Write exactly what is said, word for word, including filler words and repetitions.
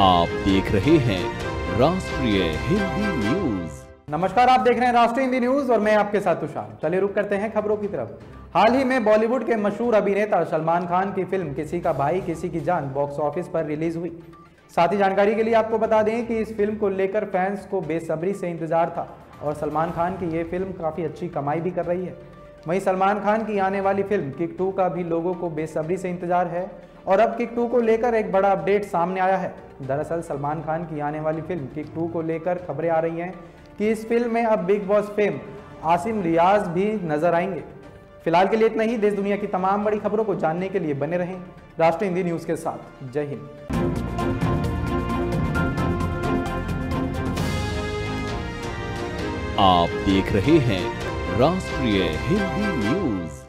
आप देख रहे हैं राष्ट्रीय हिंदी न्यूज। नमस्कार, आप देख रहे हैं राष्ट्रीय हिंदी न्यूज और मैं आपके साथ तुषार। चलिए रुक करते हैं खबरों की तरफ। हाल ही में बॉलीवुड के मशहूर अभिनेता सलमान खान की फिल्म किसी का भाई किसी की जान बॉक्स ऑफिस पर रिलीज हुई। साथ ही जानकारी के लिए आपको बता दें कि इस फिल्म को लेकर फैंस को बेसब्री से इंतजार था और सलमान खान की ये फिल्म काफी अच्छी कमाई भी कर रही है। वहीं सलमान खान की आने वाली फिल्म किक टू का भी लोगों को बेसब्री से इंतजार है और अब किक टू को लेकर एक बड़ा अपडेट सामने आया है। दरअसल सलमान खान की आने वाली फिल्म किक टू को लेकर खबरें आ रही हैं कि इस फिल्म में अब Bigg Boss fame Asim Riaz भी नजर आएंगे। फिलहाल के लिए इतना ही। देश दुनिया की तमाम बड़ी खबरों को जानने के लिए बने रहें राष्ट्रीय हिंदी न्यूज के साथ। जय हिंद। आप देख रहे हैं राष्ट्रीय हिंदी न्यूज।